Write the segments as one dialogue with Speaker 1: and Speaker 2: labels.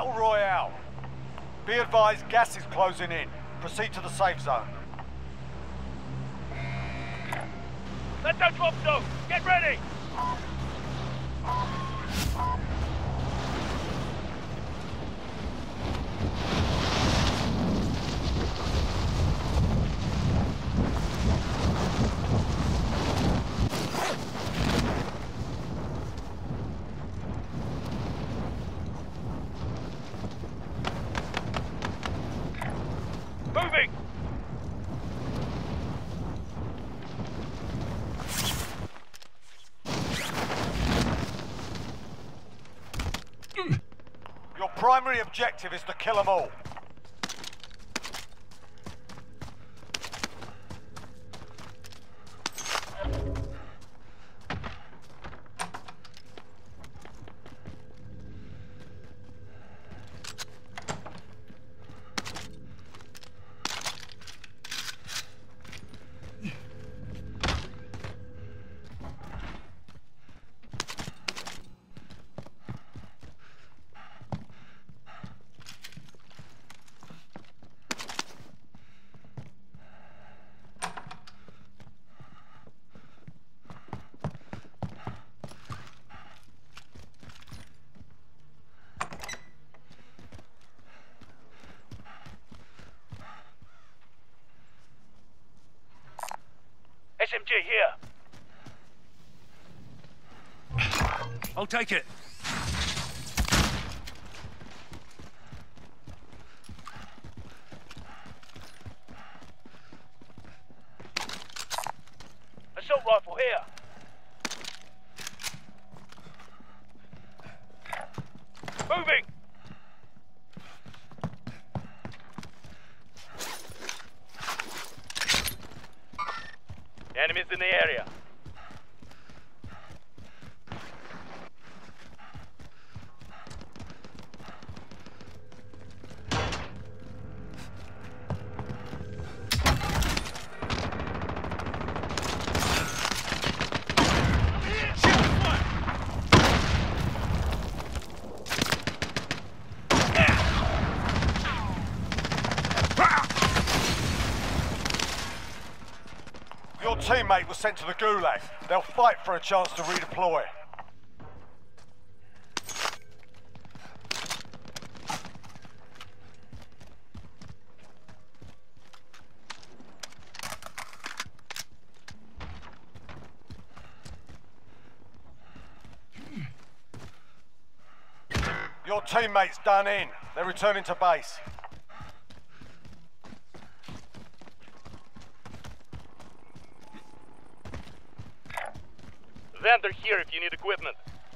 Speaker 1: Battle Royale. Be advised, gas is closing in. Proceed to the safe zone.
Speaker 2: Let's go drop zone. Get ready. Moving.
Speaker 1: Your primary objective is to kill them all.
Speaker 2: SMG here.
Speaker 3: I'll take it.
Speaker 2: Assault rifle here. Moving. Enemies in the area.
Speaker 1: Your teammate was sent to the Gulag. They'll fight for a chance to redeploy. Your teammate's done in. They're returning to base.
Speaker 2: Vendor here if you need equipment.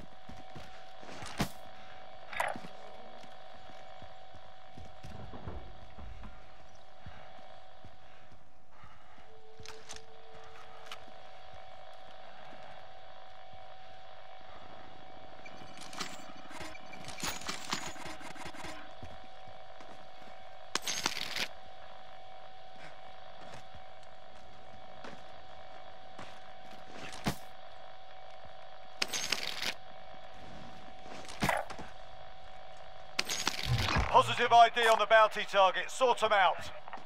Speaker 1: Positive ID on the bounty target. Sort them out.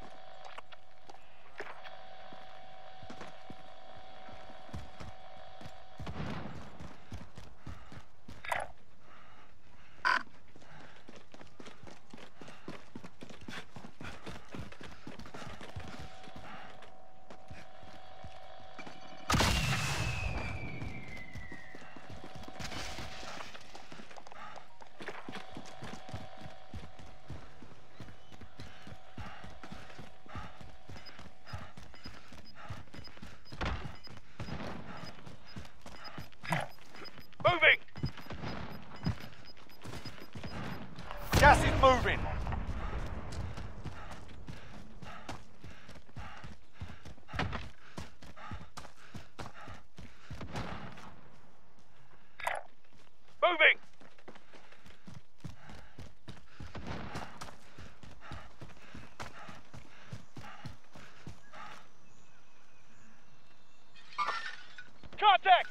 Speaker 2: Moving!
Speaker 1: Gas is moving.
Speaker 2: Moving! Contact!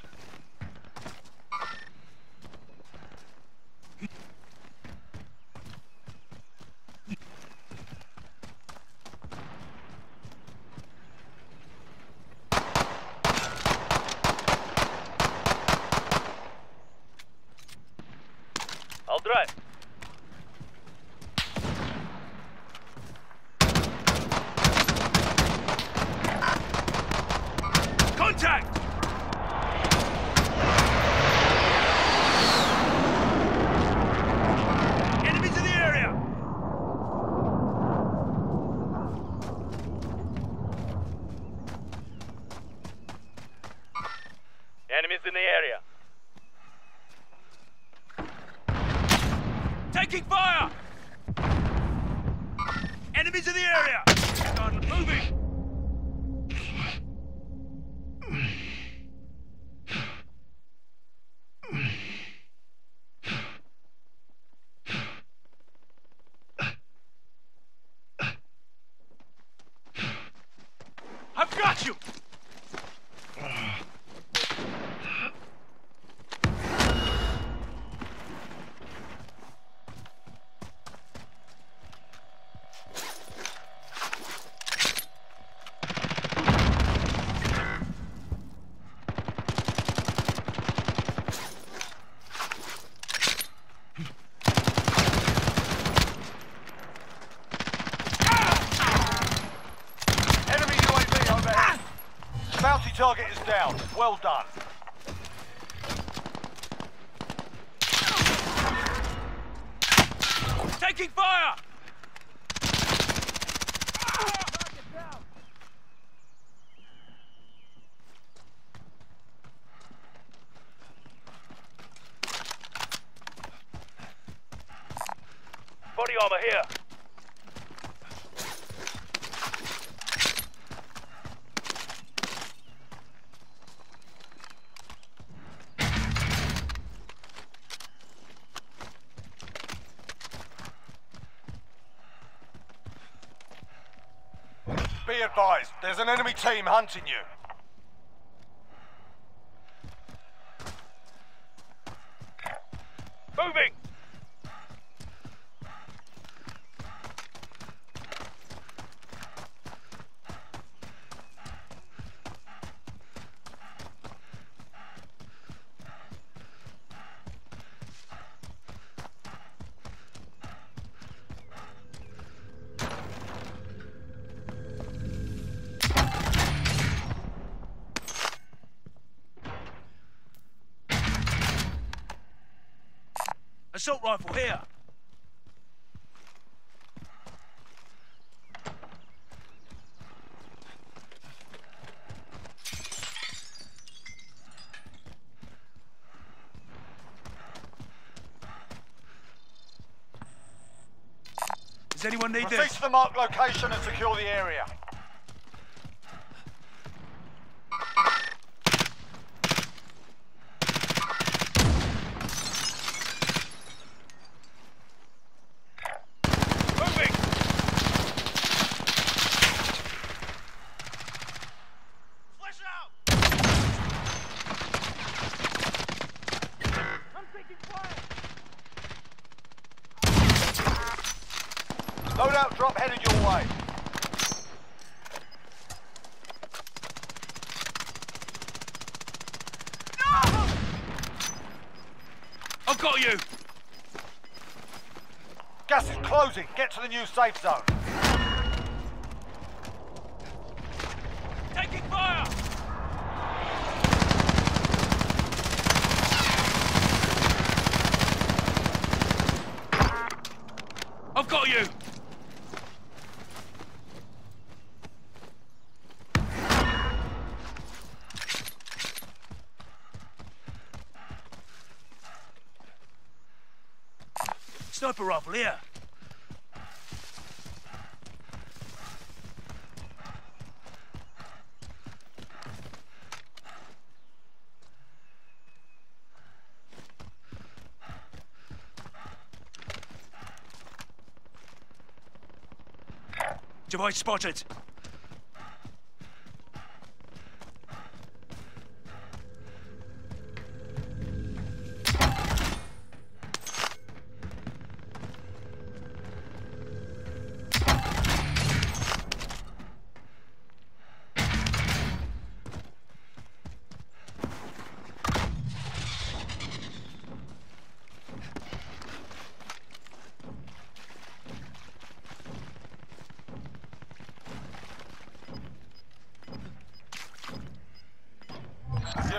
Speaker 3: Contact! Enemies in the area!
Speaker 2: Enemies in the area.
Speaker 3: Taking fire! Enemies in the area! Done. Moving! I've got you!
Speaker 1: Bounty target is down. Well done.
Speaker 3: Taking fire!
Speaker 2: Body armor here.
Speaker 1: Be advised, there's an enemy team hunting you.
Speaker 2: Moving!
Speaker 3: Assault rifle here. Does anyone need
Speaker 1: Proceed
Speaker 3: this?
Speaker 1: to the marked location and secure the area. Loadout drop headed your way.
Speaker 3: No! I've got you!
Speaker 1: Gas is closing. Get to the new safe zone.
Speaker 3: Taking fire! I've got you! Sniper rifle here. Device spotted.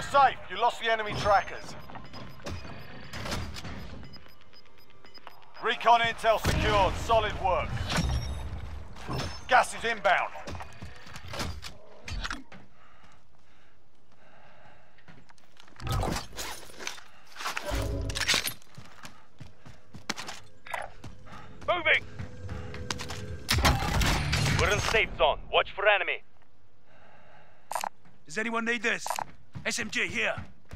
Speaker 1: safe. You lost the enemy trackers. Recon intel secured. Solid work. Gas is inbound.
Speaker 2: Moving! We're in safe zone. Watch for enemy.
Speaker 3: Does anyone need this? SMG here.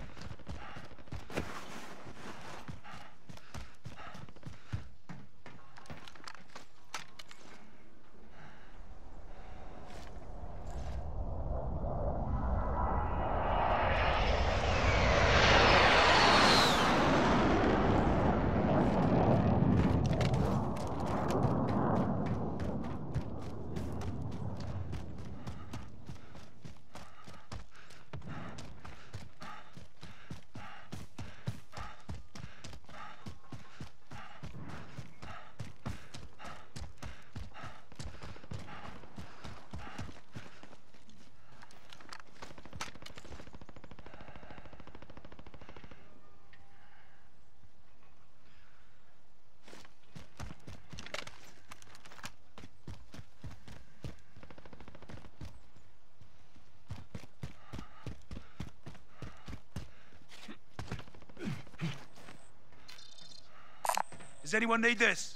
Speaker 3: Does anyone need this?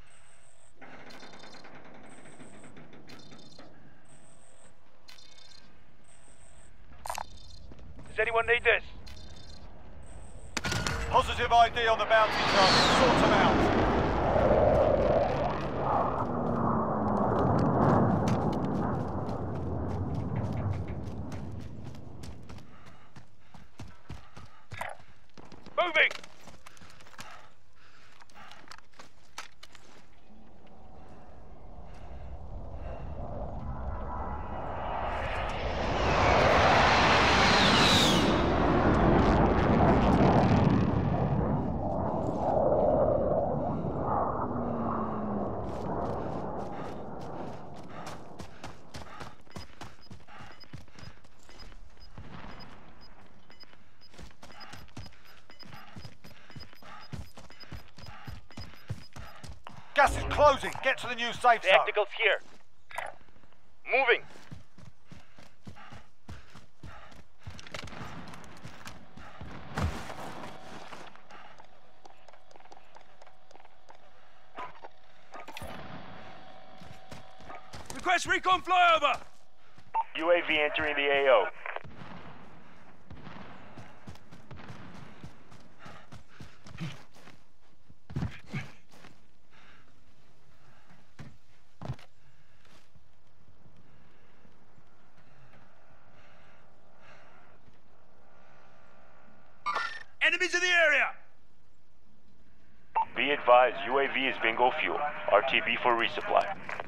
Speaker 2: Does anyone need this?
Speaker 1: Positive ID on the bounty target. Sort them out.
Speaker 2: Moving!
Speaker 1: Gas is closing. Get to the new safe zone.
Speaker 2: Tacticals here. Moving!
Speaker 3: Request recon flyover!
Speaker 2: UAV entering the AO.
Speaker 3: Enemies in the area!
Speaker 2: Be advised, UAV is bingo fuel. RTB for resupply.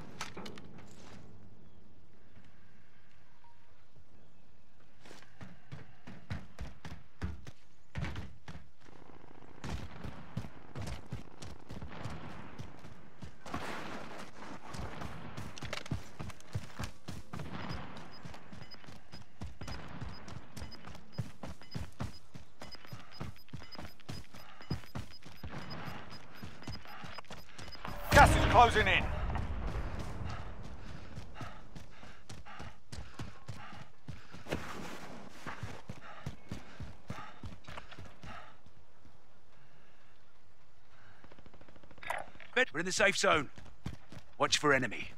Speaker 1: Gas is closing in.
Speaker 3: We're in the safe zone. Watch for enemy.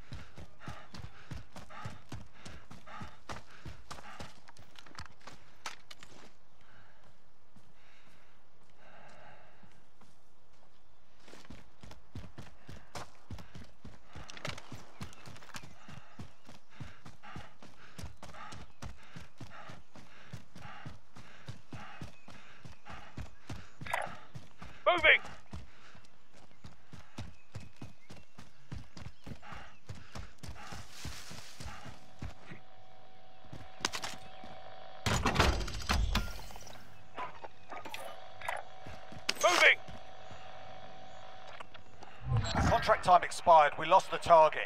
Speaker 2: Moving! Moving!
Speaker 1: Contract time expired. We lost the target.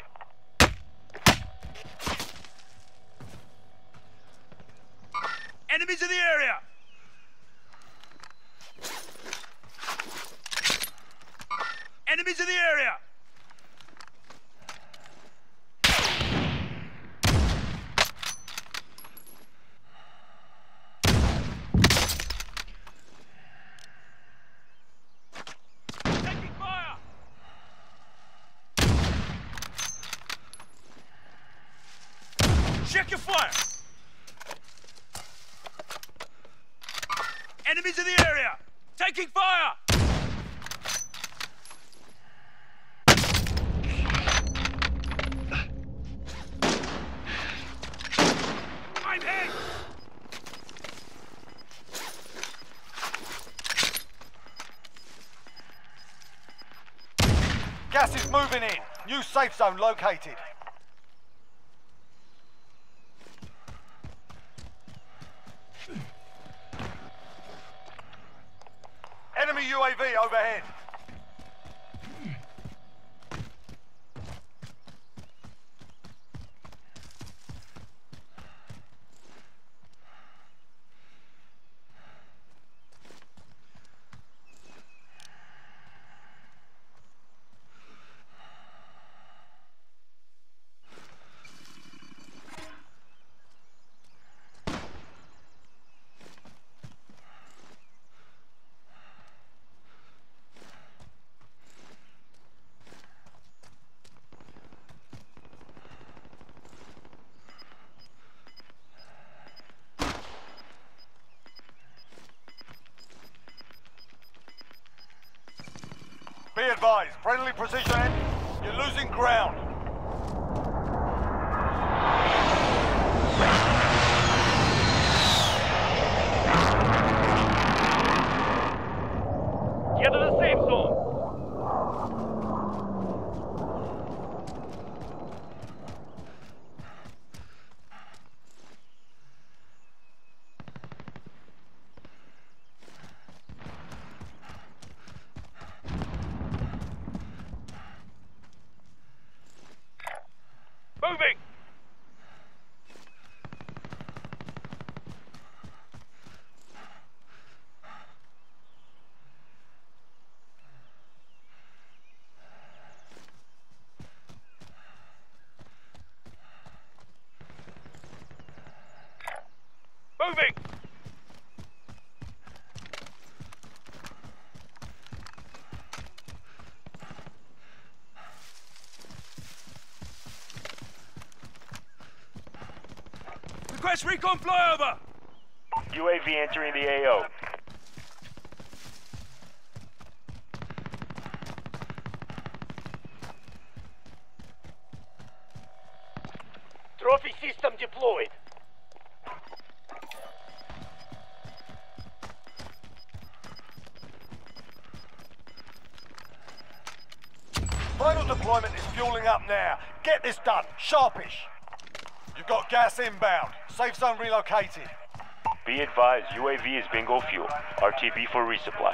Speaker 3: Enemies in the area! Enemies in the area! Taking fire! Check your fire! Enemies in the area! Taking fire! I'm hit!
Speaker 1: Gas is moving in. New safe zone located. Enemy UAV overhead. Be advised, friendly precision end. You're losing ground.
Speaker 2: Get to the safe zone. Moving! Moving!
Speaker 3: Request recon flyover!
Speaker 2: UAV entering the AO. Trophy system deployed.
Speaker 1: Final deployment is fueling up now. Get this done. Sharpish. You've got gas inbound. Safe zone relocated.
Speaker 2: Be advised, UAV is bingo fuel. RTB for resupply.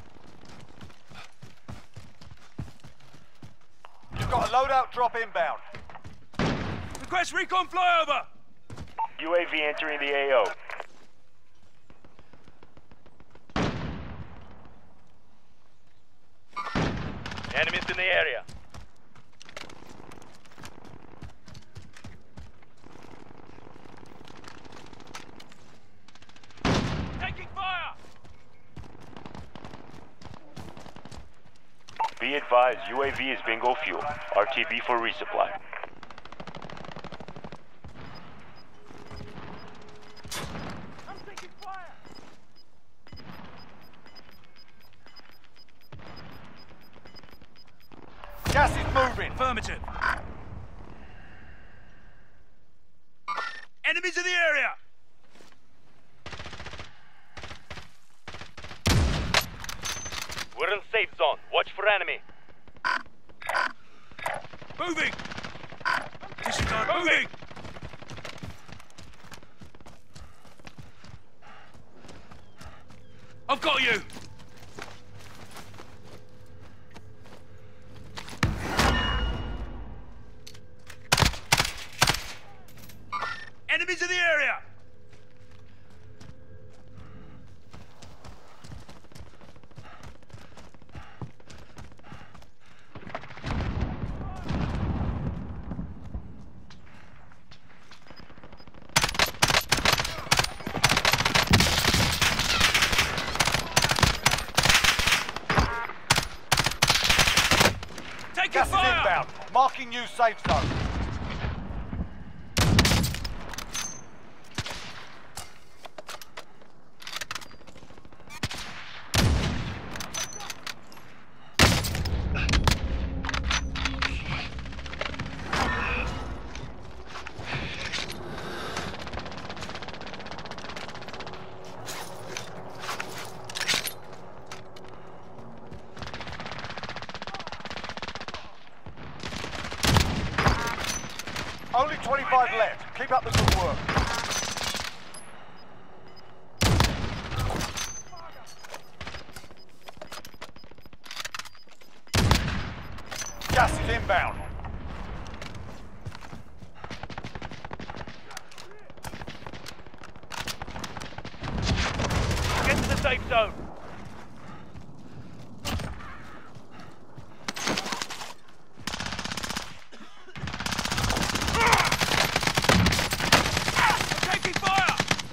Speaker 1: You've got a loadout drop inbound.
Speaker 3: Request recon flyover!
Speaker 2: UAV entering the AO. Enemies in the area.
Speaker 3: Taking fire!
Speaker 2: Be advised, UAV is bingo fuel. RTB for resupply.
Speaker 3: I'm taking fire!
Speaker 1: Gas is moving.
Speaker 3: Affirmative. Enemies in the area!
Speaker 2: We're in safe zone. Watch for enemy.
Speaker 3: Moving! Disregard, moving! I've got you! Enemies in the area!
Speaker 1: inbound. Marking new safe zone. Only 25 left. Keep up the good work. Gas is inbound.
Speaker 3: Get to the safe zone. Taking fire!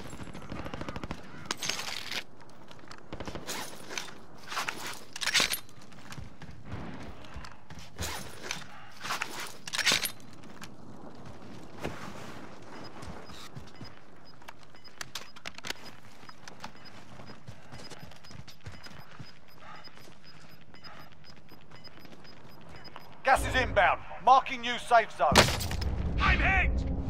Speaker 1: Gas is inbound. Marking new safe zone.
Speaker 3: I'm hit!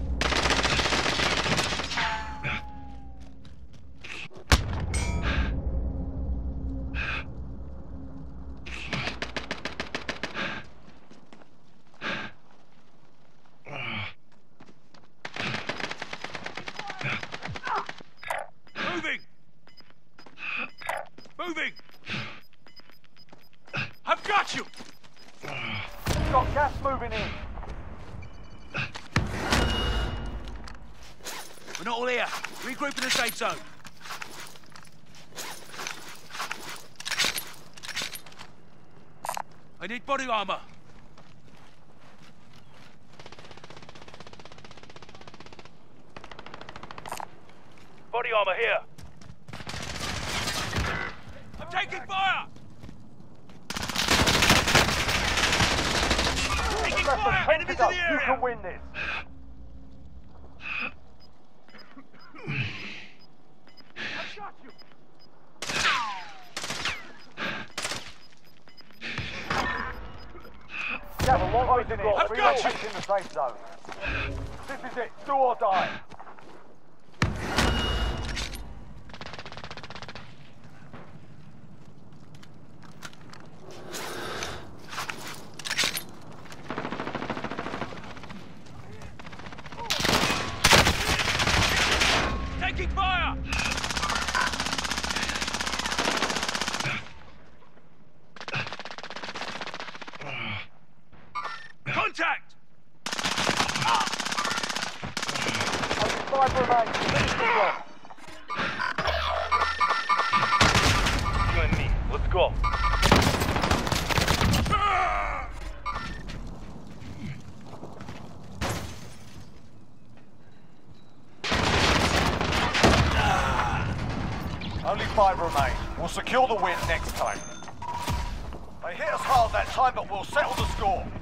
Speaker 3: Moving! Moving! I've got you!
Speaker 1: Got gas moving in.
Speaker 3: We're not all here. Regroup in the safe zone. I need body armor. Body armor here. I'm taking fire! Taking
Speaker 1: Less than
Speaker 3: fire!
Speaker 1: 10
Speaker 3: Enemies
Speaker 1: to
Speaker 3: in
Speaker 1: go.
Speaker 3: the
Speaker 1: You
Speaker 3: area!
Speaker 1: can win this.
Speaker 3: I've got you!
Speaker 1: Gas is closing in.
Speaker 3: I've got you.
Speaker 1: Relocating the safe zone. This is it. Do or die.
Speaker 3: Taking fire! Contact!
Speaker 1: Only 5 remain. Finish the job.
Speaker 2: You and me. Let's go.
Speaker 1: Only 5 remain. We'll secure the win next time. They hit us hard that time, but we'll settle the score.